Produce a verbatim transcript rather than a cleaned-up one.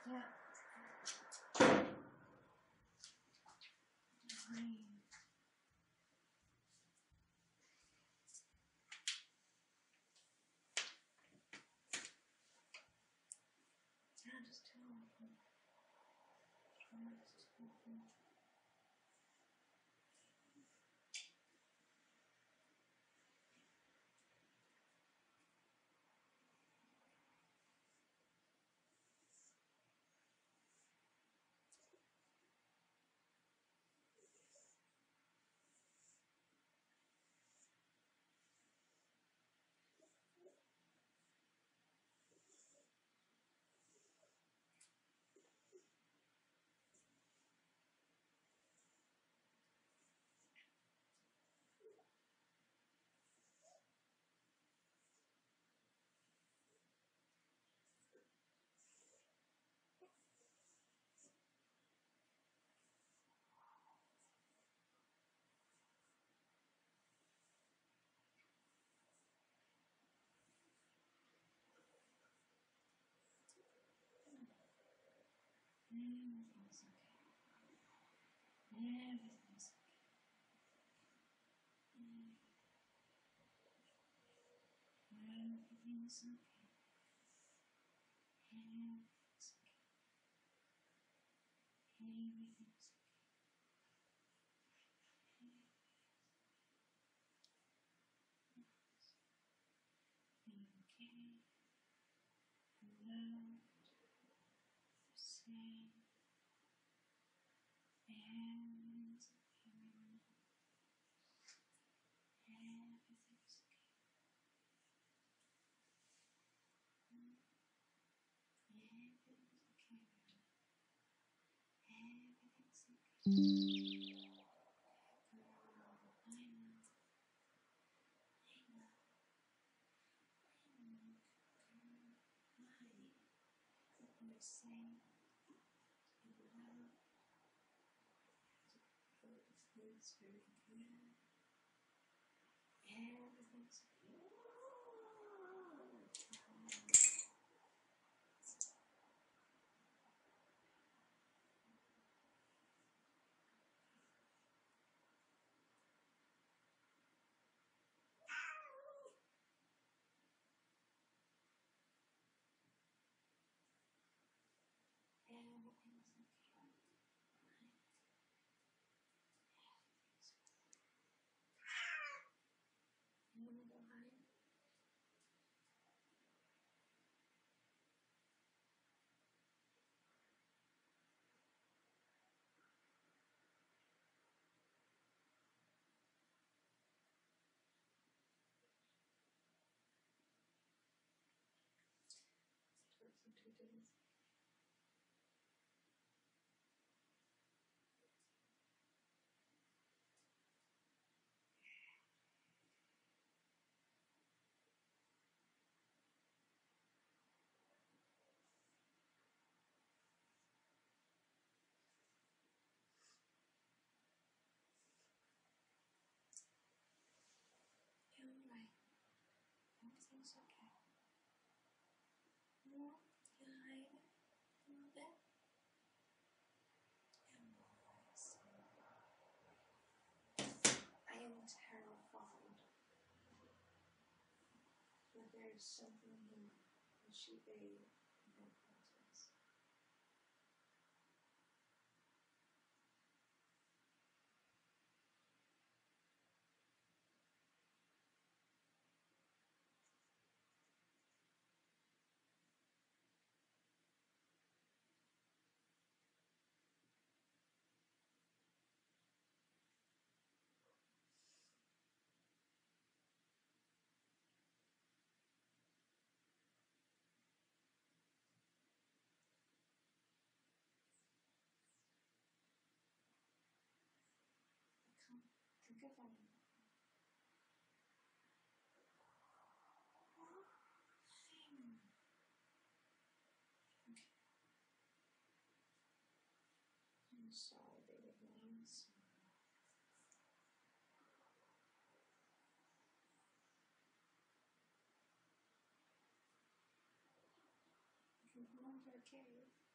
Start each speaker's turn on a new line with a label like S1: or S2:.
S1: Yeah. Fine. Yeah, just tell them. Just tell them. Everything's okay. Everything's okay. Everything's okay. Everything's okay. Everything's okay. Be okay. Loved. Safe. Everything's okay. Everything's okay. Everything's okay. Everything's okay. I know. I know. You're safe. You're loved. It's very good. Everything's okay. Everything's okay. You want to go hide? Took some two days. You're alright. Everything's okay. No, you're hiding a little bit. You're alright. I am terrified that there is something here that she bathed in her presence. Come, think of anything. Okay. I'm sorry, baby bones. You can go into a cave.